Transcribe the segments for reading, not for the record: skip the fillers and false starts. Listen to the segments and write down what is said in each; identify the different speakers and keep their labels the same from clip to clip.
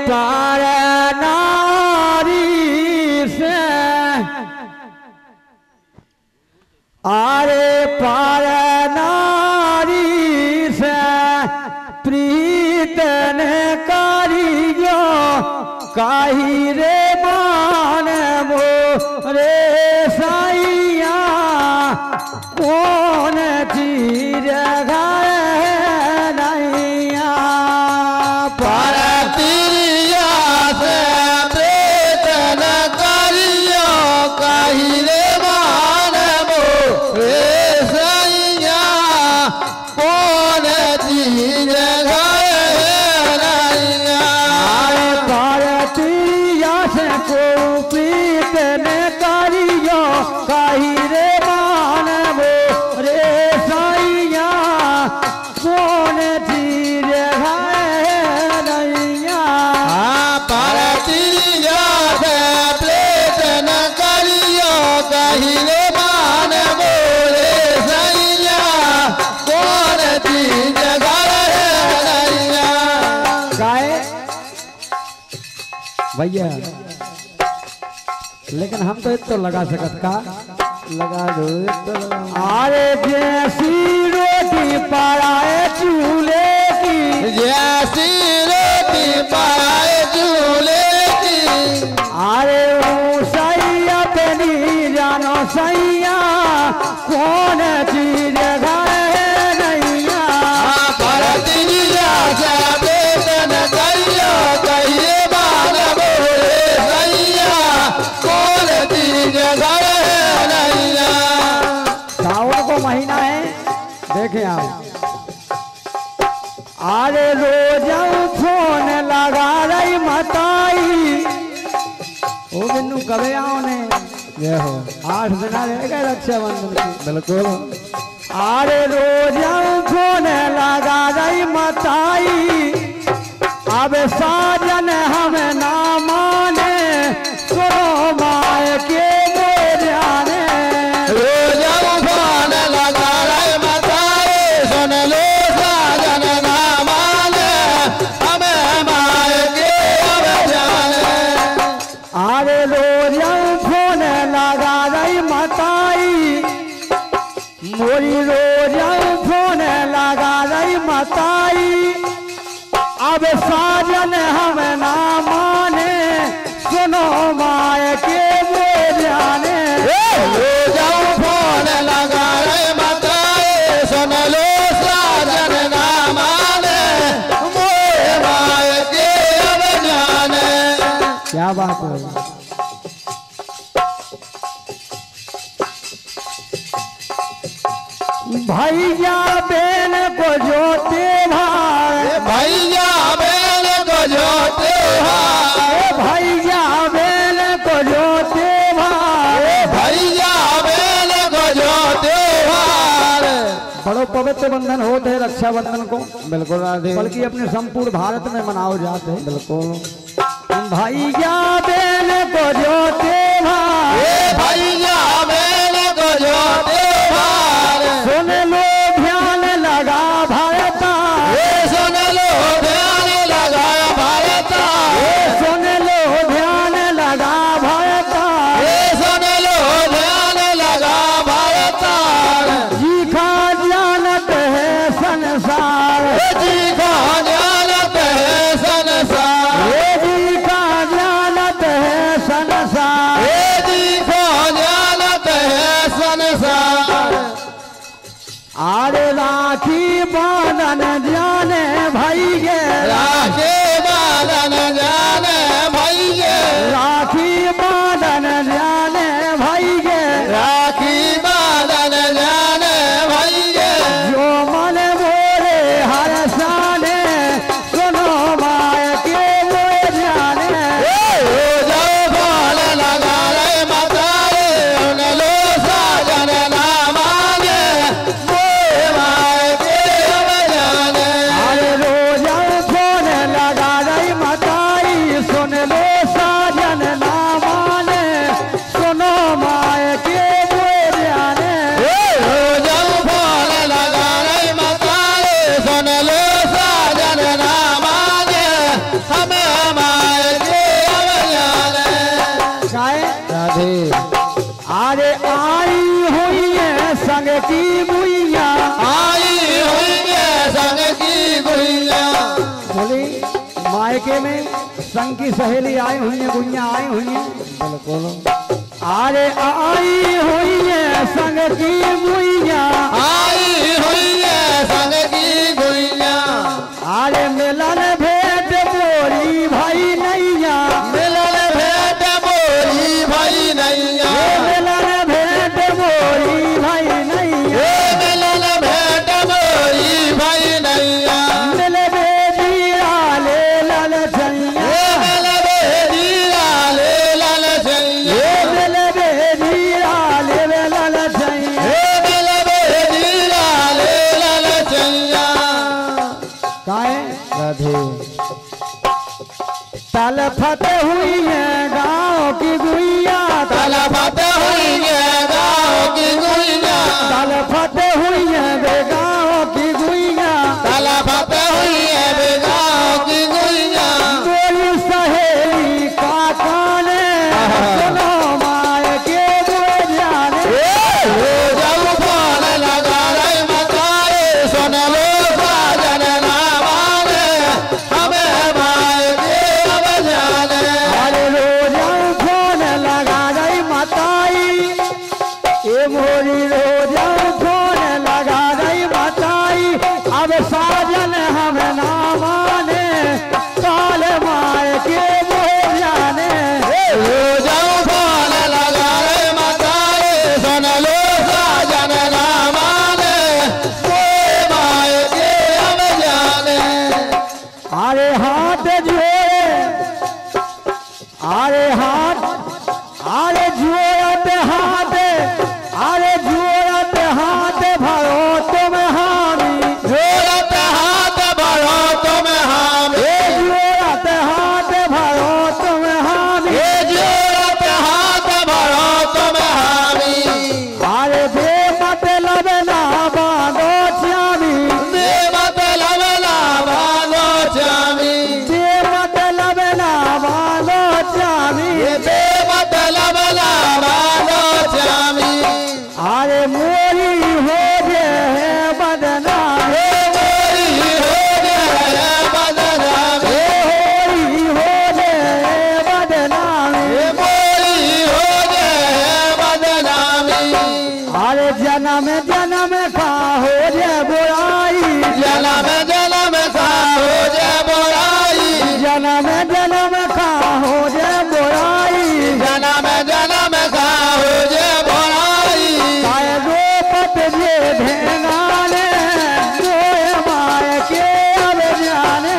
Speaker 1: पार नारी से आरे पार नारी से प्रीत ने कारियो काही रे मान मोरे साइया कौन चीज नैया
Speaker 2: पर तिरिया से प्रीत न करियो काही रे मान मोरे साइया कौन चीज
Speaker 1: प्रीत ने कारियो काही रे मान मोरे साइया कौन चीज नैया
Speaker 2: पर तिरिया से प्रीत न करियो काही रे मान मोरे साइया कौन चीज नैया
Speaker 1: गाए भैया लेकिन हम तो इतना लगा सकत का
Speaker 2: लगा दो तो
Speaker 1: अरे जैसी रोटी पड़ाए चूल्हे की
Speaker 2: जैसी रोटी पाए चूल्हे की
Speaker 1: अरे वो सैया तेरी जानो सैया कौन चीज नैया
Speaker 2: पर तिरिया से प्रीत न करियो कहिए बाल मोरे सैया कौन चीज नैया
Speaker 1: सावन को महीना है देखे आप अरे रोज फोन लगा रही मताई ओ बिन्नू कबे आओ ने
Speaker 2: ये हो
Speaker 1: 8 दिन रह गए रक्षाबंधन की
Speaker 2: बिल्कुल
Speaker 1: अरे रोज फोन लगा रही मताई अब साजन हम ना माने सुनो माए के जाने
Speaker 2: रोज फोन लगा रहे मताए सुन लो साजन ना माने हमें माए के अब जाने
Speaker 1: अरे रोज फोन लगा रही मताई मोरी रोज फोन लगा रही मताई अब साजन हम ना माने सुनो माए के जाने
Speaker 2: रोज फोन लगा रहे मताए सुन लो साजन ना माने मोरे माए के अब जाने
Speaker 1: क्या बात है भैया बेन को जोते भाई
Speaker 2: भैया बेल को जोते
Speaker 1: भैया बेन को जोते भाई
Speaker 2: भैया बेल को जोते
Speaker 1: बड़ो पवित्र बंधन होते हैं रक्षाबंधन को
Speaker 2: बिल्कुल राधे
Speaker 1: बल्कि अपने संपूर्ण भारत में मनाओ जाते हैं बिल्कुल भैया बेन को जोते भाई
Speaker 2: भैया बेल को जोते
Speaker 1: सुन लो ध्यान लगा भारता
Speaker 2: सुन लो ध्यान लगा भारता
Speaker 1: सुन लो ध्यान लगा भारता
Speaker 2: सुन लो ध्यान लगा भारता
Speaker 1: जी का जानत है संसार
Speaker 2: जी का जानत है संसार
Speaker 1: जी का जानत है संसार
Speaker 2: जी का
Speaker 1: मायके में संग की सहेली आई हुई है, गुइया आई हुई है,
Speaker 2: बिल्कुल
Speaker 1: अरे आई हुई है संग की गुइया,
Speaker 2: आई हुई है संग की गुइया,
Speaker 1: अरे मिलन भेंट बोरी भाई नैया,
Speaker 2: मिलन भेंट बोरी भाई नैया,
Speaker 1: मिलन भेंट बोरी भाई नैया,
Speaker 2: मिलन भेंट बोरी भाई नैया,
Speaker 1: मिलबे जीरा ले लल छैया,
Speaker 2: मिलबे जीरा ले लल छैया,
Speaker 1: मिलबे जीरा ले लल छैया,
Speaker 2: मिलबे जीरा ले लल छैया।
Speaker 1: काहे
Speaker 2: राधे
Speaker 1: तलफत हुई है गाँव की गुइया,
Speaker 2: तलफत हुई है गाँव की गुइया,
Speaker 1: तलफत हुई है बे गाँव की गुइया,
Speaker 2: तलफत हुई है बे गाँव की गुइया,
Speaker 1: मेरी सहेली काका ने सुनो माय के बुए जाने,
Speaker 2: जब फोन लगा रही मकारे सुन लो साजन नामाने, हमें माय के अब जाने,
Speaker 1: अरे रोजा फोन लगा गई मताई, ए मोरी रोजा फोन लगा गई मताई, अब साजन हम ना माने, काल माय के बुए जाने,
Speaker 2: जब फोन लगा रही मकारे सुन लो साजन नामाने, कोई माय के अब जाने,
Speaker 1: अरे हाथ जोड़े, अरे हाथ, अरे जोड़त हाथ, अरे जोड़त हाथ भरो तुम हामी,
Speaker 2: जोड़त हाथ भरो तुम हामी,
Speaker 1: जोड़त हाथ भरो तुम हामी,
Speaker 2: जोड़त हाथ भरो तुम हामी,
Speaker 1: अरे बे मतलब ना बांधो चामी,
Speaker 2: दे मतलब ना बांधो चामी,
Speaker 1: बे मतलब ना बांधो चामी,
Speaker 2: दे मतलब ना बांधो चामी,
Speaker 1: अरे मोरी हो गए बदनाम,
Speaker 2: मोरी हो गए बदनामी,
Speaker 1: होरी हो गए बदनाम,
Speaker 2: मोरी हो गए बदनामी,
Speaker 1: अरे जन्म जन्म का हो जे बुराई,
Speaker 2: जन्म जन्म का हो जे बुराई,
Speaker 1: जन्म जन्म का हो जे बुराई,
Speaker 2: जन्म जन्म का हो जे बुराई,
Speaker 1: काय रोपत जे भेंगाने, जोए माय के अब जाने,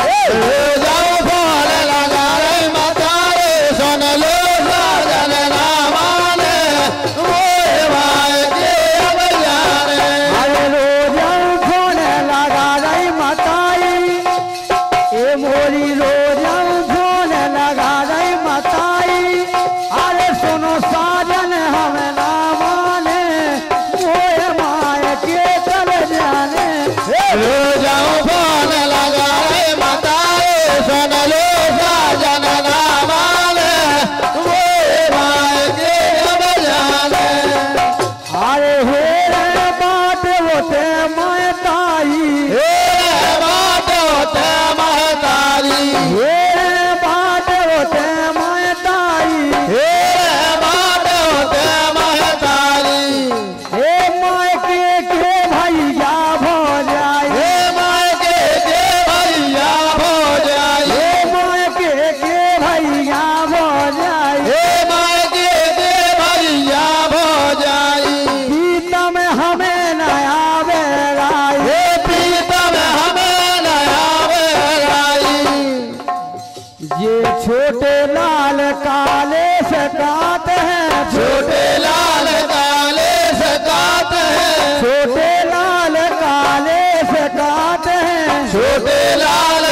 Speaker 2: जब फोन लगा रही मतारे सुन लो साजन नामाने, मोए माय के अब जाने,
Speaker 1: अरे रोजा फोन लगा रही मताई, ए मोरी रोजा फोन लगा रही मताई, अरे सुनो साजन हम ना माने, मोए माय के चल जाने,
Speaker 2: जब फोन लगा रही मतारे सुन लो साजन नामाने, मोए माय के अब जाने,
Speaker 1: अरे हे रे बात होते मैं ताई,
Speaker 2: हे बात होते महतारी,
Speaker 1: हे रे बात होते मैं ताई,
Speaker 2: हे बात होते महतारी,
Speaker 1: हे मायके के भैया भो जाए,
Speaker 2: हे मायके के भैया हो जाए,
Speaker 1: हे मायके के भैया भो जाए,
Speaker 2: हे मायके के भैया हो जाए,
Speaker 1: प्रीतम हमें नया बेराई,
Speaker 2: हे प्रीतम हमें नया बेराई,
Speaker 1: ये छोटे लाल काले से गाते हैं,
Speaker 2: छोटे लाल काले सकात है,
Speaker 1: छोटे लाल काले से गाते हैं,
Speaker 2: छोटे लाल